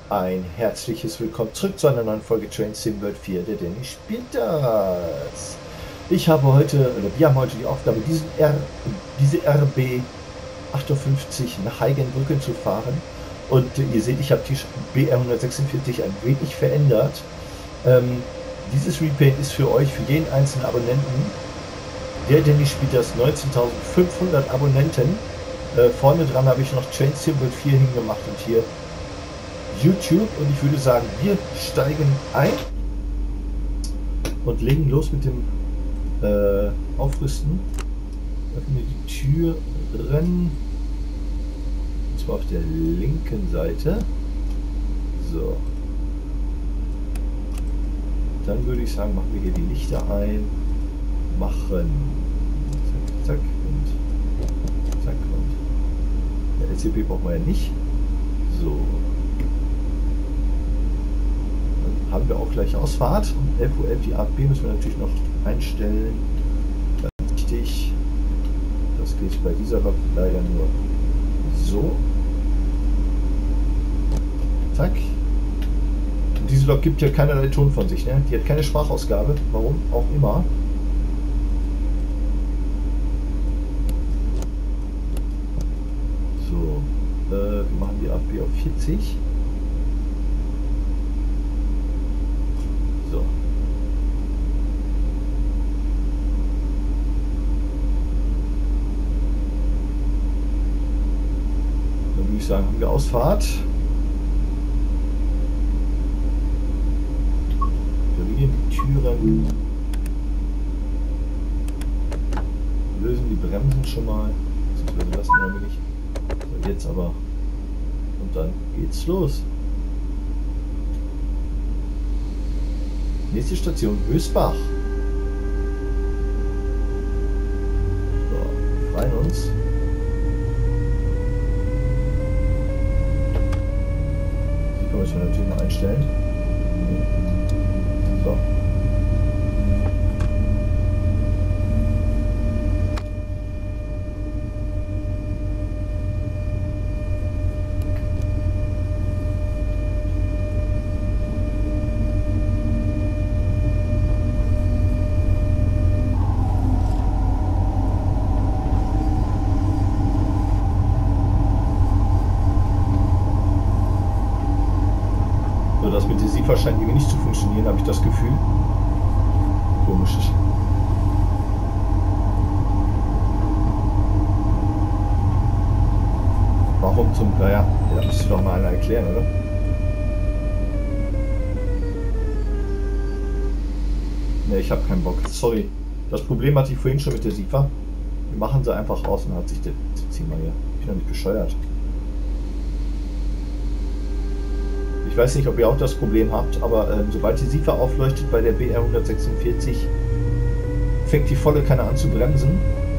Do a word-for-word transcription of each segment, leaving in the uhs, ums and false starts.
Ein herzliches Willkommen zurück zu einer neuen Folge Train Sim World vier. Der Danny spielt das. Ich habe heute, oder wir haben heute die Aufgabe, diesen R, diese R B achtundfünfzig nach Heigenbrücken zu fahren. Und äh, ihr seht, ich habe die B R hundertsechsundvierzig ein wenig verändert. Ähm, dieses Repaint ist für euch, für jeden einzelnen Abonnenten. Der Danny spielt das neunzehntausendfünfhundert Abonnenten. Äh, vorne dran habe ich noch Train Sim World vier hingemacht und hier YouTube, und ich würde sagen, wir steigen ein und legen los mit dem äh, Aufrüsten. Öffne die Türen, und zwar auf der linken Seite. So. Dann würde ich sagen, machen wir hier die Lichter ein. Machen. Zack, zack und zack und. Der L C P brauchen wir ja nicht. So. Haben wir auch gleich Ausfahrt. Um elf Uhr elf die A F B müssen wir natürlich noch einstellen. Ganz wichtig. Das geht bei dieser Lok leider nur so. Zack. Und diese Lok gibt ja keinerlei Ton von sich. Ne? Die hat keine Sprachausgabe. Warum auch immer. So. Äh, wir machen die A F B auf vierzig. Sagen, haben wir Ausfahrt. Wir gehen die Türen, lösen die Bremsen schon mal, beziehungsweise lassen wir nicht. So, jetzt aber. Und dann geht's los. Nächste Station Hösbach. So, wir freuen uns. Müssen wir natürlich noch einstellen. So. Das mit der SIFA scheint irgendwie nicht zu funktionieren, habe ich das Gefühl. Komisch. Warum zum... Naja, das müsste doch mal einer erklären, oder? Ne, ich habe keinen Bock. Sorry. Das Problem hatte ich vorhin schon mit der SIFA. Wir machen sie einfach aus und hat sich der... Zieh mal hier. Ich bin doch nicht bescheuert. Ich weiß nicht, ob ihr auch das Problem habt, aber ähm, sobald die SIFA aufleuchtet bei der B R hundertsechsundvierzig, fängt die volle Kanne an zu bremsen.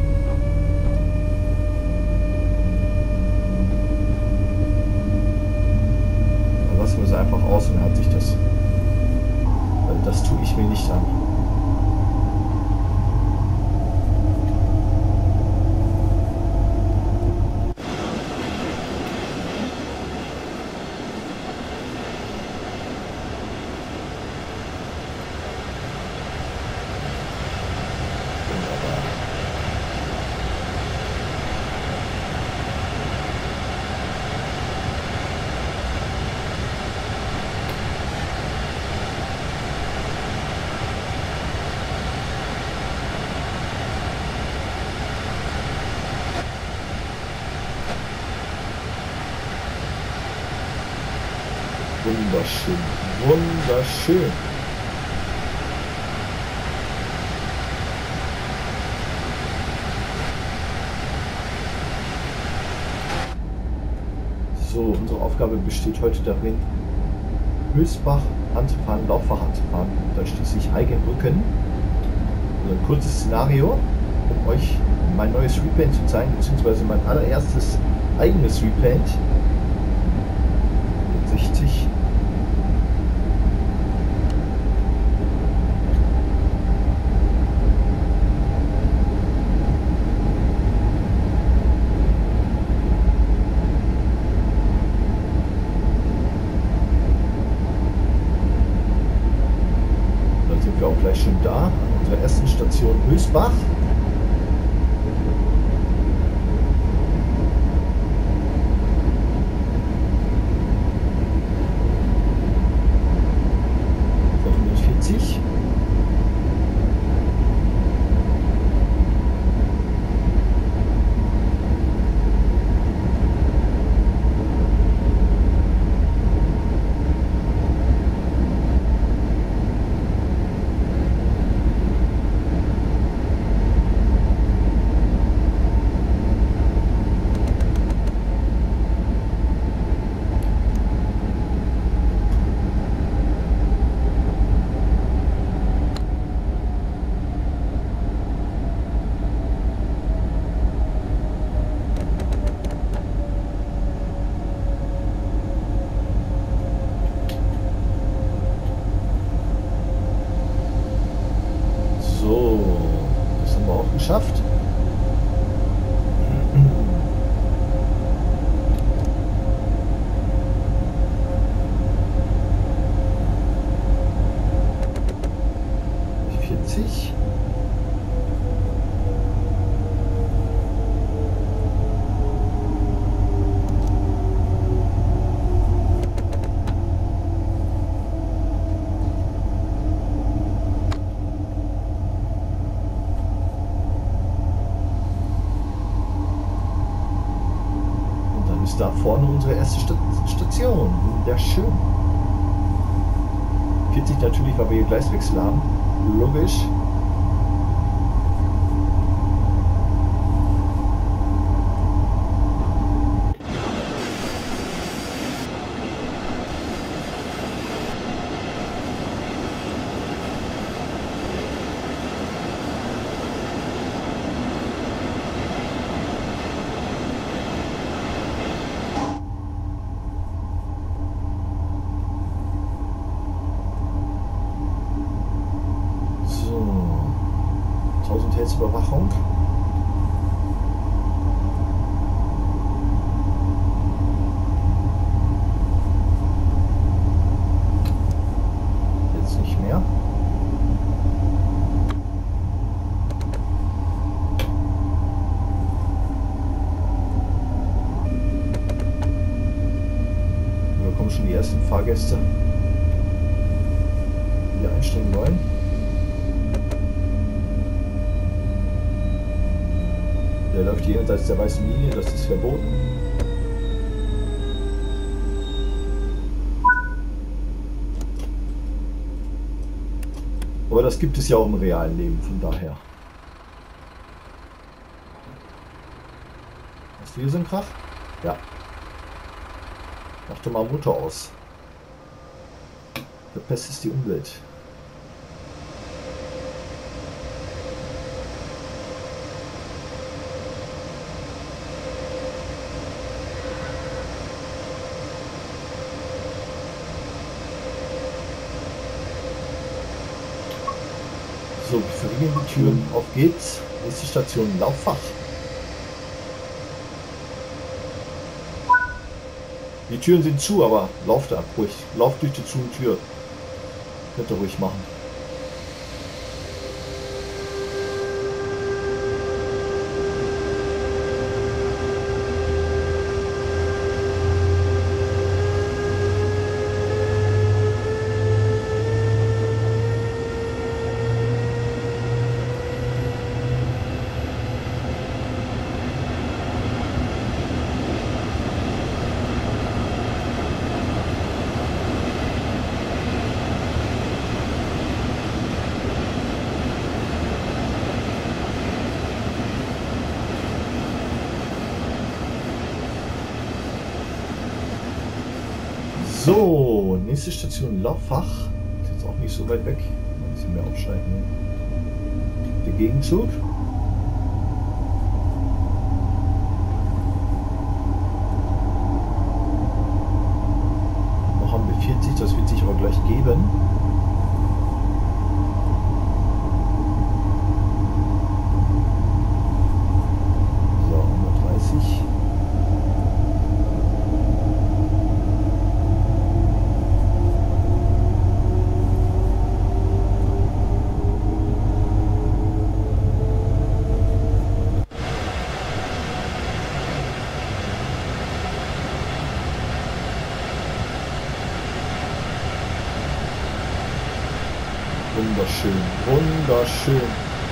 Dann lassen wir sie einfach aus und dann hat sich das. Weil das tue ich mir nicht an. Wunderschön, wunderschön. So, unsere Aufgabe besteht heute darin, Hösbach anzufahren, Laufbach anzufahren und dann schließlich Heigenbrücken. Also ein kurzes Szenario, um euch mein neues Repaint zu zeigen, beziehungsweise mein allererstes eigenes Repaint. sechzig. schon da, an unserer ersten Station Hösbach. hundertvierzig. Geschafft. vierzig. Da vorne unsere erste Station. Wunderschön. vierzig natürlich, weil wir hier Gleiswechsel haben. Logisch. Überwachung. Jetzt nicht mehr. Da kommen schon die ersten Fahrgäste, die hier einsteigen wollen. Der läuft hier jenseits der weißen Linie, das ist verboten. Aber das gibt es ja auch im realen Leben, von daher. Hast du hier so einen Krach? Ja. Mach doch mal Motor aus. Verpestest die Umwelt. So, wir verriegeln die Türen. Auf geht's. Nächste Station, Lauffach. Die Türen sind zu, aber lauft da ruhig. Lauft durch die zu Tür. Könnt ihr ruhig machen. So, nächste Station Lauffach. Ist jetzt auch nicht so weit weg. Ein bisschen mehr aufschalten. Der Gegenzug. Noch haben wir vierzig, das wird sich aber gleich geben. So, hundertdreißig. Wunderschön, wunderschön.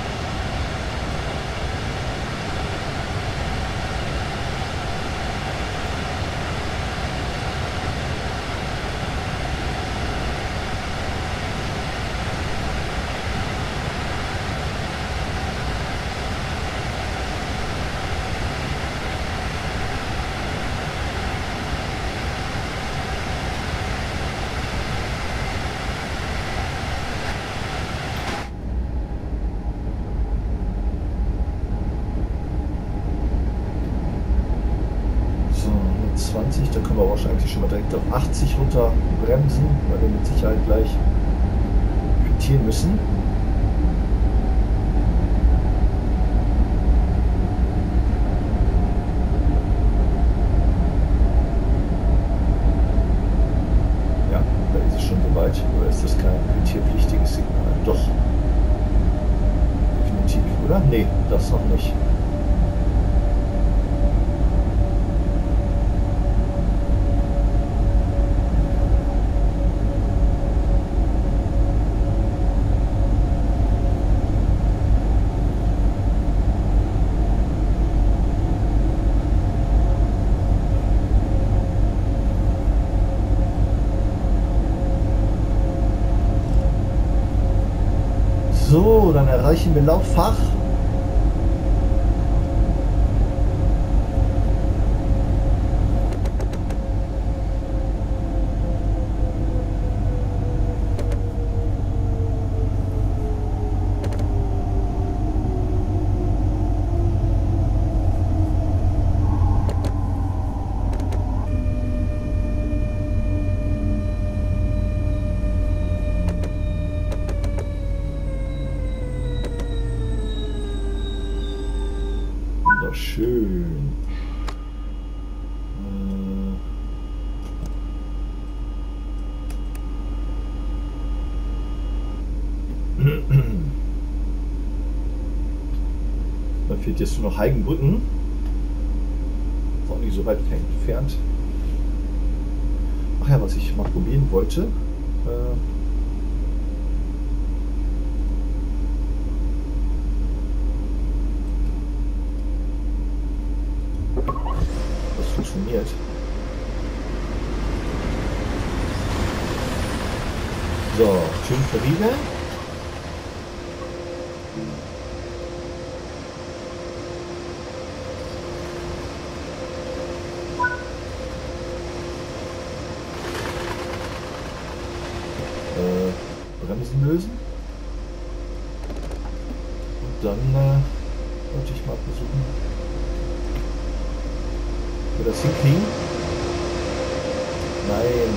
zwanzig, da können wir wahrscheinlich schon mal direkt auf achtzig runter bremsen, weil wir mit Sicherheit gleich quittieren müssen. Ja, da ist es schon soweit, oder ist das kein quittierpflichtiges Signal? Doch. Definitiv, oder? Nee, das noch nicht. So, dann erreichen wir Lauffach. Schön. Da fehlt jetzt nur noch Heigenbrücken. Ist auch nicht so weit entfernt. Ach ja, was ich mal probieren wollte. Äh funktioniert. So, schön verriegeln. Äh, Bremsen lösen. Und dann äh, wollte ich mal versuchen, wir das hinkriegen? Nein.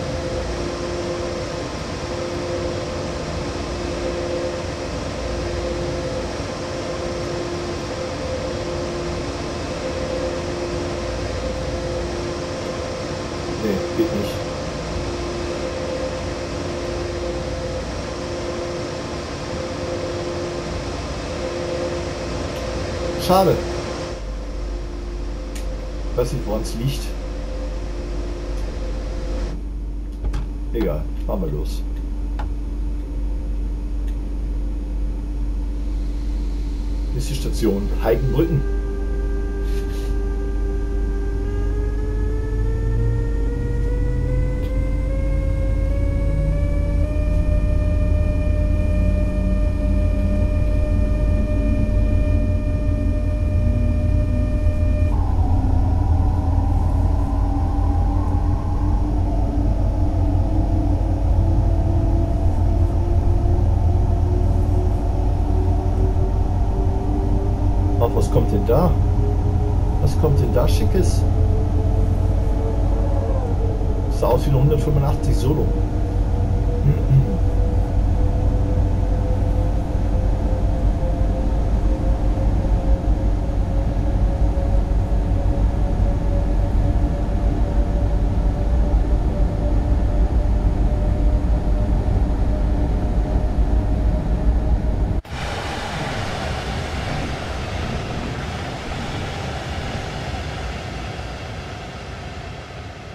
Nee, geht nicht. Schade. Ich weiß nicht, woran es liegt. Egal, fahren wir los. Nächste Station, Heigenbrücken. Was kommt denn da? Was kommt denn da Schickes? Das sah aus wie eine hundertfünfundachtzig Solo.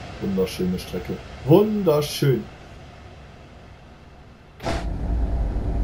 Wunderschöne Strecke. Wunderschön.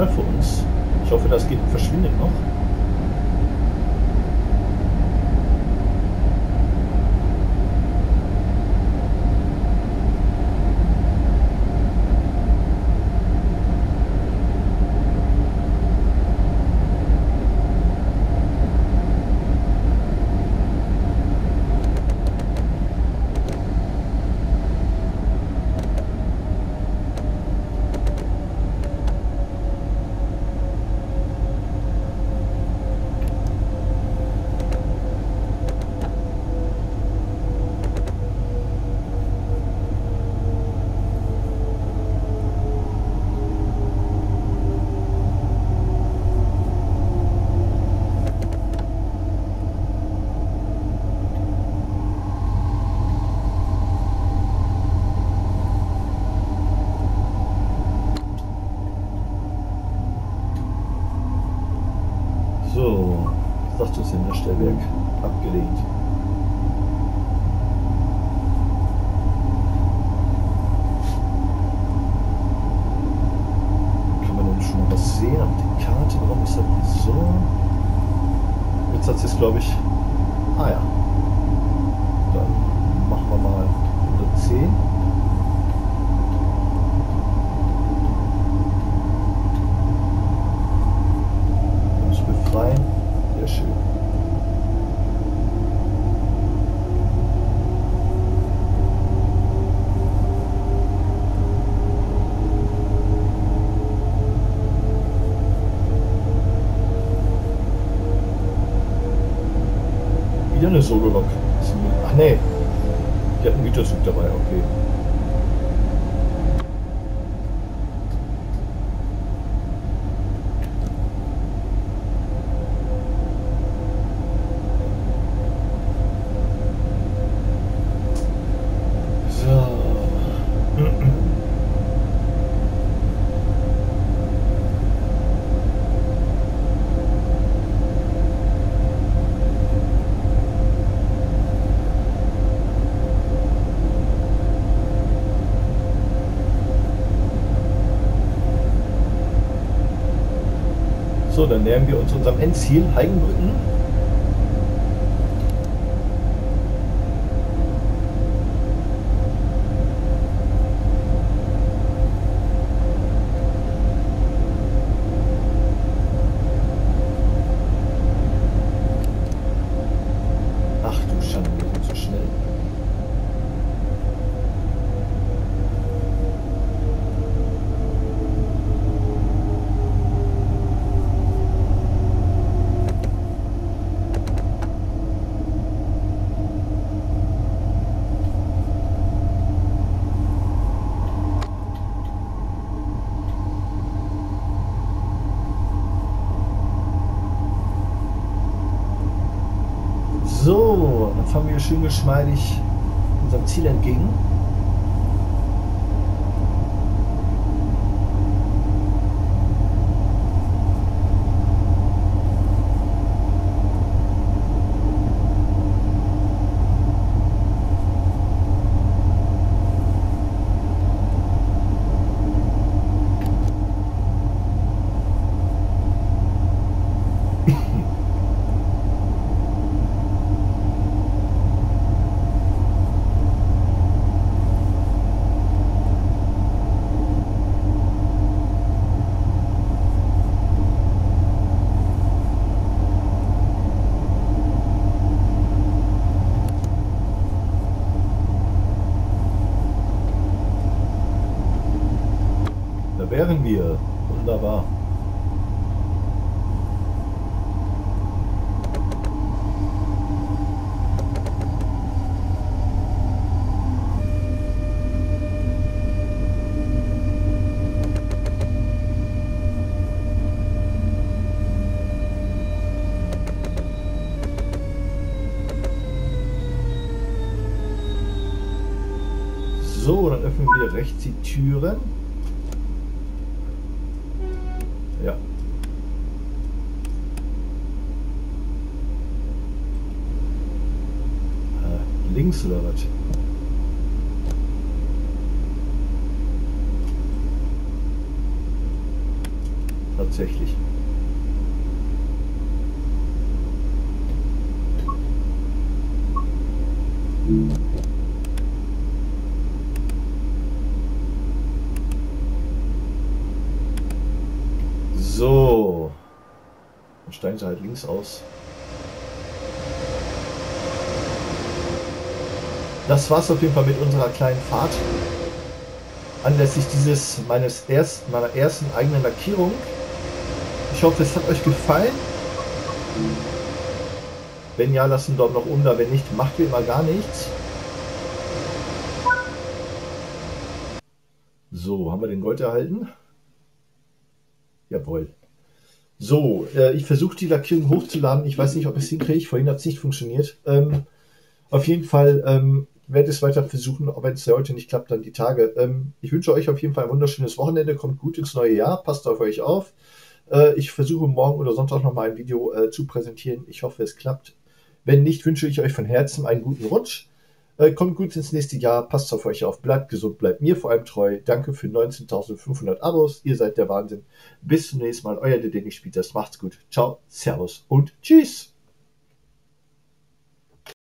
Signal für uns. Ich hoffe, das geht verschwindet noch. So, was sagt uns denn der Stellwerk? Abgelehnt. Kann man denn schon mal was sehen auf der Karte? Warum ist das so? Jetzt hat es jetzt, glaube ich... Ah ja. Dann machen wir mal hundertzehn. Befreien. Sehr schön. Wieder eine Solo-Lok. Ach nee, die hat einen Güterzug dabei, okay. So, dann nähern wir uns unserem Endziel, Heigenbrücken. Ach du Schande, wir sind so schnell. So, dann fahren wir schön geschmeidig unserem Ziel entgegen. Da wären wir. Wunderbar. So, dann öffnen wir rechts die Türen. Ja. Äh, links oder was? tatsächlich. So. Dann steigen sie halt links aus. Das war's auf jeden Fall mit unserer kleinen Fahrt. Anlässlich dieses meines ersten, meiner ersten eigenen Lackierung. Ich hoffe, es hat euch gefallen. Wenn ja, lasst einen Daumen nach oben da. Wenn nicht, macht wie immer gar nichts. So, haben wir den Gold erhalten? Jawohl. So, äh, ich versuche die Lackierung hochzuladen. Ich weiß nicht, ob ich es hinkriege. Vorhin hat es nicht funktioniert. Ähm, auf jeden Fall ähm, werde ich es weiter versuchen, auch wenn es ja heute nicht klappt, dann die Tage. Ähm, ich wünsche euch auf jeden Fall ein wunderschönes Wochenende. Kommt gut ins neue Jahr. Passt auf euch auf. Äh, ich versuche morgen oder Sonntag noch mal ein Video äh, zu präsentieren. Ich hoffe, es klappt. Wenn nicht, wünsche ich euch von Herzen einen guten Rutsch. Äh, kommt gut ins nächste Jahr. Passt auf euch auf. Bleibt gesund. Bleibt mir vor allem treu. Danke für neunzehntausendfünfhundert Abos. Ihr seid der Wahnsinn. Bis zum nächsten Mal. Euer der Dennis spielt das. Macht's gut. Ciao. Servus und tschüss.